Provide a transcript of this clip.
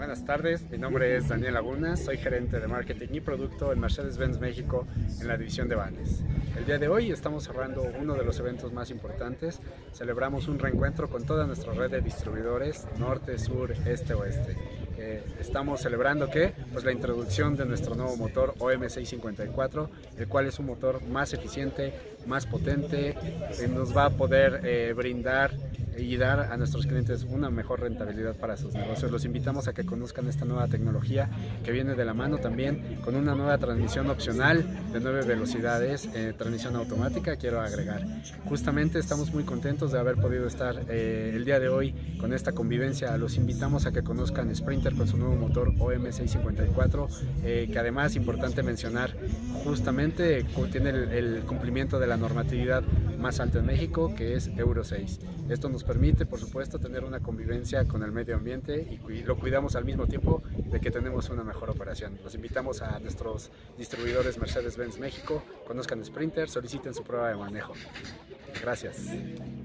Buenas tardes, mi nombre es Daniel Laguna, soy gerente de marketing y producto en Mercedes-Benz México en la división de vanes. El día de hoy estamos cerrando uno de los eventos más importantes. Celebramos un reencuentro con toda nuestra red de distribuidores, norte, sur, este, oeste. Estamos celebrando pues la introducción de nuestro nuevo motor OM654, el cual es un motor más eficiente, más potente, nos va a poder brindar y dar a nuestros clientes una mejor rentabilidad para sus negocios. Los invitamos a que conozcan esta nueva tecnología que viene de la mano también con una nueva transmisión opcional de 9 velocidades, transmisión automática, quiero agregar. Justamente estamos muy contentos de haber podido estar el día de hoy con esta convivencia. Los invitamos a que conozcan Sprinter con su nuevo motor OM654, que además, importante mencionar, justamente tiene el cumplimiento de la normatividad más alta en México, que es Euro 6. Esto nos permite, por supuesto, tener una convivencia con el medio ambiente y lo cuidamos al mismo tiempo de que tenemos una mejor operación. Los invitamos a nuestros distribuidores Mercedes-Benz México, conozcan Sprinter, soliciten su prueba de manejo. Gracias.